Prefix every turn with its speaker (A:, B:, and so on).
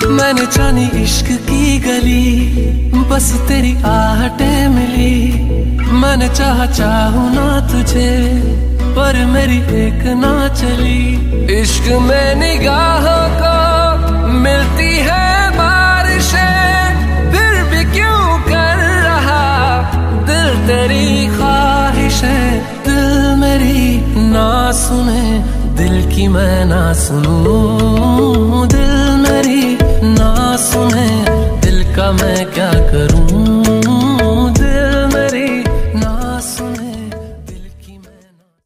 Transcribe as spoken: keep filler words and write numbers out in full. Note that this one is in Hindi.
A: मैंने जानी इश्क की गली, बस तेरी आहटें मिली। मैंने चाहा चाहूं ना तुझे, पर मेरी एक ना चली। इश्क में निगाहों को मिलती है बारिशें, फिर भी क्यों कर रहा दिल तेरी ख्वाहिशें। दिल मेरी ना सुने, दिल की मैं ना सुनूं। दिल मेरी ना सुने, दिल का मैं क्या